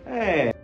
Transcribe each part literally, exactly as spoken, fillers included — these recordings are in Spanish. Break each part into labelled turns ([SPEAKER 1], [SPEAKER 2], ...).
[SPEAKER 1] Eh.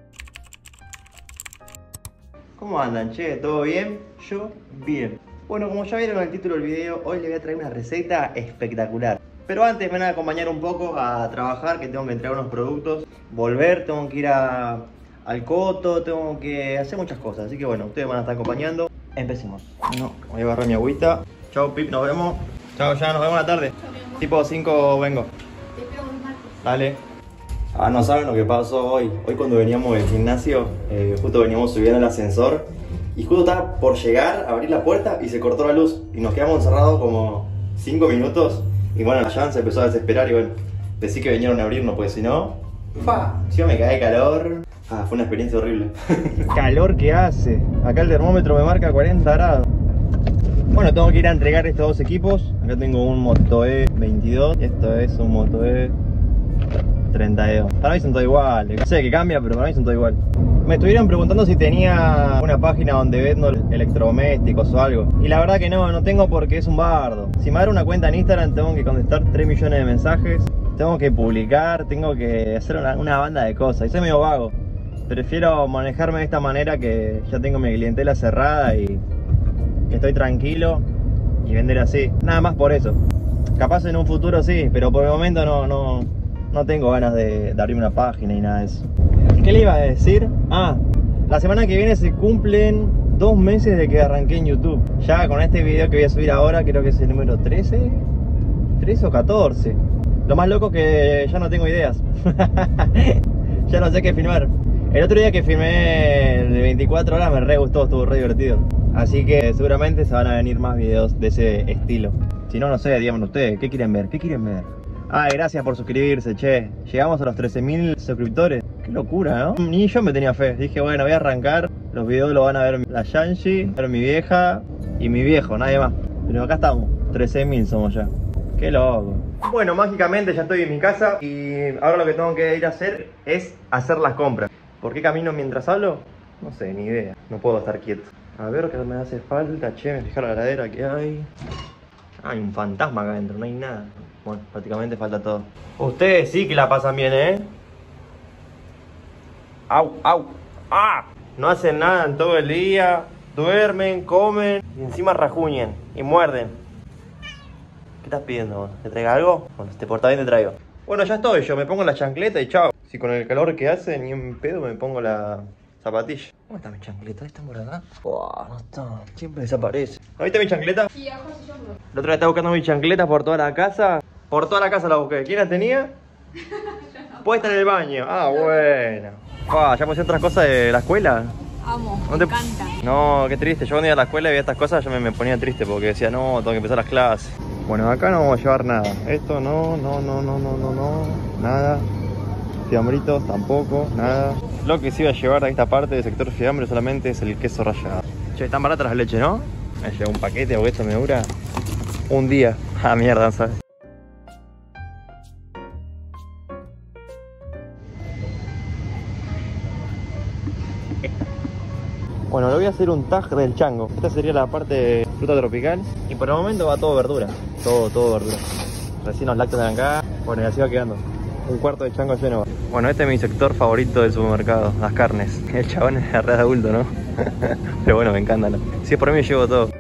[SPEAKER 1] ¿Cómo andan, che? ¿Todo bien? Yo, bien. Bueno, como ya vieron en el título del video, hoy les voy a traer una receta espectacular. Pero antes me van a acompañar un poco a trabajar, que tengo que entregar unos productos, volver, tengo que ir a, al coto, tengo que hacer muchas cosas. Así que bueno, ustedes van a estar acompañando. Empecemos. No, voy a agarrar mi agüita. Chao, Pip, nos vemos. Chao, ya, nos vemos en la tarde. Tipo cinco vengo.
[SPEAKER 2] Te espero un martes.
[SPEAKER 1] Dale. Ah, no saben lo que pasó hoy. Hoy cuando veníamos del gimnasio, eh, justo veníamos subiendo el ascensor y justo estaba por llegar, abrir la puerta y se cortó la luz. Y nos quedamos encerrados como cinco minutos. Y bueno, la Jan se empezó a desesperar y bueno, decí que vinieron a abrirnos, pues si no... ¡Fa! Si me cae calor. Ah, fue una experiencia horrible. Calor que hace. Acá el termómetro me marca cuarenta grados. Bueno, tengo que ir a entregar estos dos equipos. Acá tengo un Moto E veintidós y esto es un Moto E treinta y dos. Para mí son todos iguales. No sé qué cambia, pero para mí son todos iguales. Me estuvieron preguntando si tenía una página donde vendo electrodomésticos o algo. Y la verdad que no, no tengo porque es un bardo. Si me abre una cuenta en Instagram tengo que contestar tres millones de mensajes. Tengo que publicar, tengo que hacer una, una banda de cosas. Y soy medio vago. Prefiero manejarme de esta manera, que ya tengo mi clientela cerrada y que estoy tranquilo, y vender así. Nada más por eso. Capaz en un futuro sí, pero por el momento no, no, no tengo ganas de, de abrir una página y nada de eso. ¿Qué le iba a decir? Ah, la semana que viene se cumplen dos meses de que arranqué en YouTube. Ya con este video que voy a subir ahora, creo que es el número trece, trece o catorce. Lo más loco es que ya no tengo ideas. Ya no sé qué filmar. El otro día que filmé de veinticuatro horas me re gustó, estuvo re divertido. Así que seguramente se van a venir más videos de ese estilo. Si no, no sé, díganme ustedes, ¿qué quieren ver? ¿Qué quieren ver? Ay, gracias por suscribirse, che. Llegamos a los trece mil suscriptores. Qué locura, ¿no? Ni yo me tenía fe. Dije, bueno, voy a arrancar. Los videos los van a ver la Yanji, ver mi vieja y mi viejo, nadie más. Pero acá estamos, trece mil somos ya. Qué loco. Bueno, mágicamente ya estoy en mi casa y ahora lo que tengo que ir a hacer es hacer las compras. ¿Por qué camino mientras hablo? No sé, ni idea. No puedo estar quieto. A ver qué me hace falta. Che, me fijé la heladera que hay. Hay un fantasma acá adentro, no hay nada. Bueno, prácticamente falta todo. Ustedes sí que la pasan bien, ¿eh? ¡Au, au! ¡Ah! No hacen nada en todo el día. Duermen, comen y encima rajuñen y muerden. ¿Qué estás pidiendo? ¿Te traiga algo? Bueno, si te portas bien te traigo. Bueno, ya estoy, yo me pongo la chancleta y chao. Si con el calor que hace, ni en pedo me pongo la zapatilla. ¿Cómo está mi chancleta? ¿Está por acá? Buah, no está. Siempre desaparece. ¿No viste mi chancleta?
[SPEAKER 2] Sí, abajo se llama.
[SPEAKER 1] La otra vez estaba buscando mi chancleta por toda la casa. Por toda la casa la busqué. ¿Quién la tenía?
[SPEAKER 2] No.
[SPEAKER 1] Puesta en el baño. Ah, bueno. Ah, ya puse otras cosas de la escuela.
[SPEAKER 2] Amo,
[SPEAKER 1] ¿No
[SPEAKER 2] me
[SPEAKER 1] te...
[SPEAKER 2] encanta.
[SPEAKER 1] No, qué triste. Yo cuando iba a la escuela y veía estas cosas yo me, me ponía triste porque decía, no, tengo que empezar las clases. Bueno, acá no vamos a llevar nada. Esto no, no, no, no, no, no, no. Nada. Fiambritos tampoco, nada. Lo que sí iba a llevar a esta parte del sector fiambre solamente es el queso rallado. Che, están baratas las leches, ¿no? Me llevo un paquete porque esto me dura un día. Ah, mierda, ¿sabes? Bueno, le voy a hacer un tag del chango. Esta sería la parte de fruta tropical. Y por el momento va todo verdura. Todo, todo verdura. Recién los lácteos de acá. Bueno, y así va quedando. Un cuarto de chango lleno. Bueno, este es mi sector favorito del supermercado, las carnes. El chabón es re adulto, ¿no? Pero bueno, me encantan. Si es por mí, llevo todo.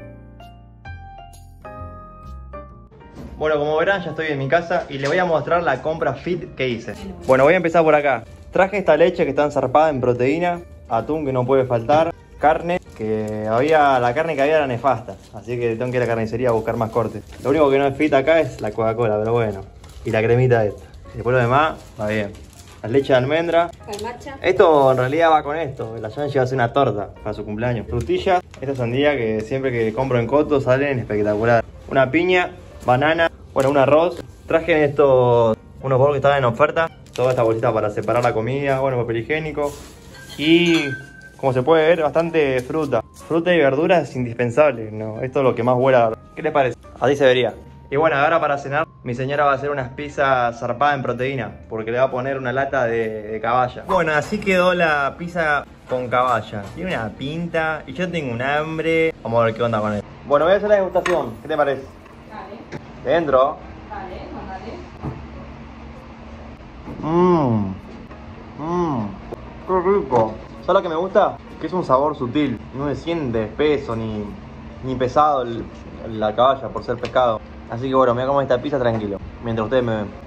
[SPEAKER 1] Bueno, como verán, ya estoy en mi casa y les voy a mostrar la compra fit que hice. Bueno, voy a empezar por acá. Traje esta leche que está enzarpada en proteína, atún que no puede faltar, carne, que había, la carne que había era nefasta, así que tengo que ir a la carnicería a buscar más cortes. Lo único que no es fit acá es la Coca-Cola, pero bueno. Y la cremita esta. Después lo demás, va bien. La leche de almendra.
[SPEAKER 2] Palmacha.
[SPEAKER 1] Esto en realidad va con esto. La Yanji va a hacer una torta para su cumpleaños. Frutillas. Esta sandía que siempre que compro en Coto salen espectacular. Una piña, banana, bueno, un arroz. Traje estos, unos bols que estaban en oferta. Toda esta bolsita para separar la comida. Bueno, papel higiénico. Y como se puede ver, bastante fruta. Fruta y verdura es indispensable, ¿no? Esto es lo que más vuela. ¿Qué les parece? Así se vería. Y bueno, ahora para cenar, mi señora va a hacer unas pizzas zarpadas en proteína, porque le va a poner una lata de, de caballa. Bueno, así quedó la pizza con caballa. Tiene una pinta y yo tengo un hambre. Vamos a ver qué onda con él. Bueno, voy a hacer la degustación. ¿Qué te parece?
[SPEAKER 2] Vale.
[SPEAKER 1] Dentro.
[SPEAKER 2] Vale, mandale.
[SPEAKER 1] Mmm. Mmm. rico. ¿Sabes lo que me gusta? Que es un sabor sutil. No se siente espeso ni, ni pesado el, la caballa por ser pescado. Así que bueno, me voy a comer esta pizza tranquilo, mientras ustedes me ven.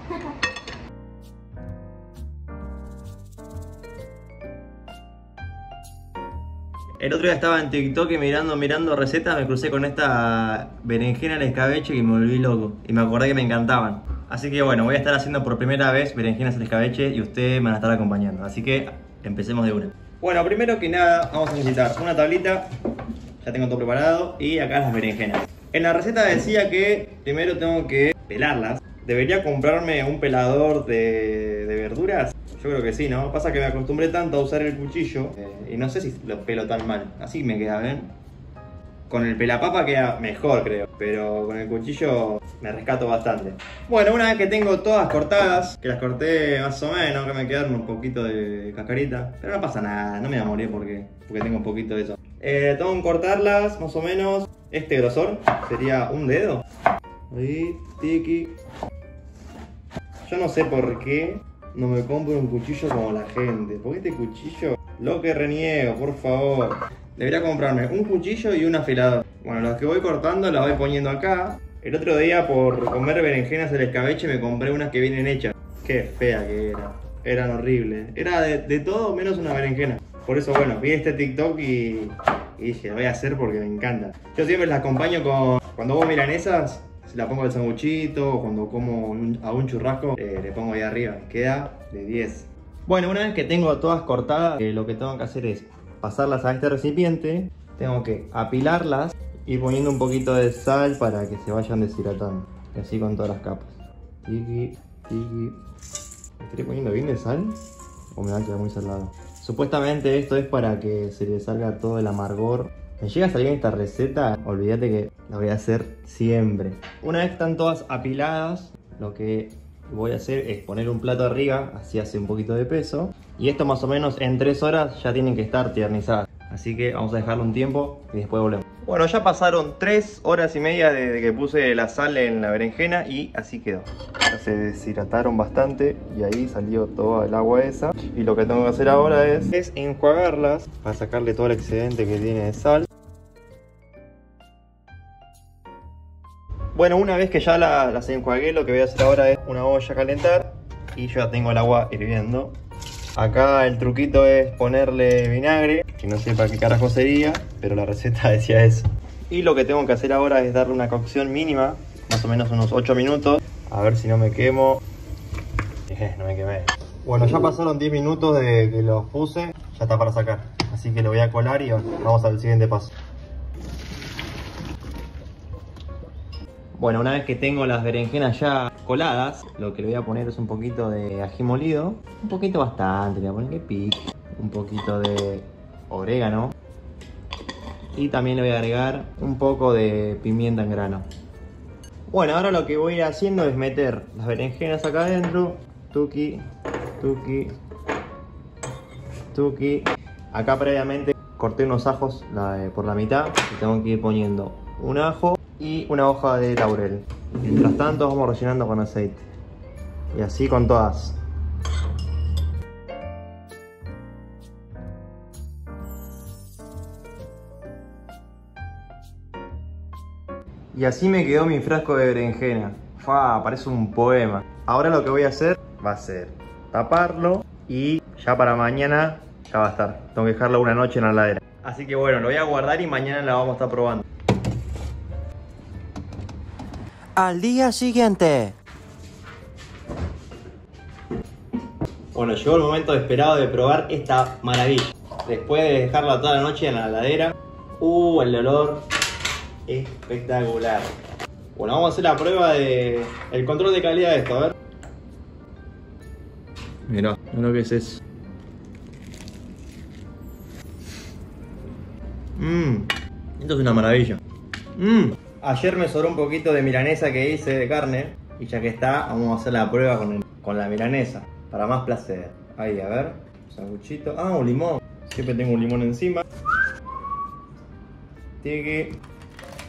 [SPEAKER 1] El otro día estaba en TikTok y mirando, mirando recetas, me crucé con esta berenjena al escabeche y me volví loco. Y me acordé que me encantaban. Así que bueno, voy a estar haciendo por primera vez berenjenas al escabeche y ustedes me van a estar acompañando. Así que empecemos de una. Bueno, primero que nada vamos a necesitar una tablita. Ya tengo todo preparado. Y acá las berenjenas. En la receta decía que primero tengo que pelarlas. ¿Debería comprarme un pelador de, de verduras? Yo creo que sí, ¿no? Pasa que me acostumbré tanto a usar el cuchillo eh, y no sé si lo pelo tan mal. Así me queda, ¿ven? Con el pelapapa queda mejor, creo. Pero con el cuchillo me rescato bastante. Bueno, una vez que tengo todas cortadas, que las corté más o menos, que me quedaron un poquito de cascarita. Pero no pasa nada, no me voy a morir porque, porque tengo un poquito de eso. Eh, tengo que cortarlas más o menos. Este grosor sería un dedo. Ahí, tiki. Yo no sé por qué no me compro un cuchillo como la gente. Porque este cuchillo, lo que reniego, por favor. Debería comprarme un cuchillo y un afilador. Bueno, los que voy cortando los voy poniendo acá. El otro día por comer berenjenas al escabeche me compré unas que vienen hechas. Qué fea que era. Eran horribles. Era de, de todo menos una berenjena. Por eso, bueno, vi este TikTok y, y dije, lo voy a hacer porque me encanta. Yo siempre las acompaño con... Cuando hago milanesas, se la pongo al sanguchito, o cuando como un, a un churrasco, eh, le pongo ahí arriba. Queda de diez. Bueno, una vez que tengo todas cortadas, eh, lo que tengo que hacer es pasarlas a este recipiente. Tengo que apilarlas y poniendo un poquito de sal para que se vayan deshidratando. Y así con todas las capas. Tiki, tiki. ¿Me estoy poniendo bien de sal? ¿O me va a quedar muy salado? Supuestamente esto es para que se le salga todo el amargor. Me llega a salir esta receta, olvídate que la voy a hacer siempre. Una vez que están todas apiladas, lo que voy a hacer es poner un plato arriba, así hace un poquito de peso. Y esto más o menos en tres horas ya tienen que estar tiernizadas. Así que vamos a dejarlo un tiempo y después volvemos. Bueno, ya pasaron tres horas y media desde que puse la sal en la berenjena y así quedó. Ya se deshidrataron bastante y ahí salió toda el agua esa. Y lo que tengo que hacer ahora es, es enjuagarlas para sacarle todo el excedente que tiene de sal. Bueno, una vez que ya la, las enjuagué, lo que voy a hacer ahora es una olla a calentar y yo ya tengo el agua hirviendo. Acá el truquito es ponerle vinagre, que no sé para qué carajo sería, pero la receta decía eso. Y lo que tengo que hacer ahora es darle una cocción mínima, más o menos unos ocho minutos, a ver si no me quemo. Eh, no me quemé. Bueno, ya pasaron diez minutos de que los puse, ya está para sacar. Así que lo voy a colar y vamos al siguiente paso. Bueno, una vez que tengo las berenjenas ya coladas, lo que le voy a poner es un poquito de ají molido. Un poquito bastante, le voy a poner que pique. Un poquito de orégano. Y también le voy a agregar un poco de pimienta en grano. Bueno, ahora lo que voy a ir haciendo es meter las berenjenas acá adentro. Tuki, tuki, tuki. Acá previamente corté unos ajos la, por la mitad. Y tengo que ir poniendo un ajo y una hoja de laurel. Mientras tanto vamos rellenando con aceite. Y así con todas. Y así me quedó mi frasco de berenjena. Fa, parece un poema. Ahora lo que voy a hacer va a ser taparlo y ya para mañana ya va a estar. Tengo que dejarlo una noche en la heladera. Así que bueno, lo voy a guardar y mañana la vamos a estar probando.
[SPEAKER 3] Al día siguiente.
[SPEAKER 1] Bueno, llegó el momento esperado de probar esta maravilla. Después de dejarla toda la noche en la heladera. Uh, el olor espectacular. Bueno, vamos a hacer la prueba de el control de calidad de esto, a ver. Mirá, mirá lo que es eso. Mmm, esto es una maravilla. Mmm. Ayer me sobró un poquito de milanesa que hice de carne. Y ya que está, vamos a hacer la prueba con, el, con la milanesa. Para más placer. Ahí, a ver. Un sanguchito. Ah, un limón. Siempre tengo un limón encima. Tiki.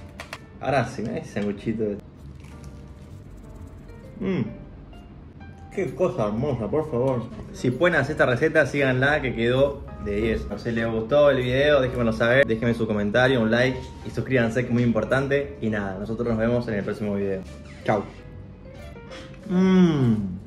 [SPEAKER 1] Ahora sí, me da ese sanguchito. Mmm. Qué cosa hermosa, por favor. Si pueden hacer esta receta, síganla, que quedó de diez. Si les gustó el video, déjenmelo saber. Déjenme su comentario, un like y suscríbanse, que es muy importante. Y nada, nosotros nos vemos en el próximo video. Chau. Mmm.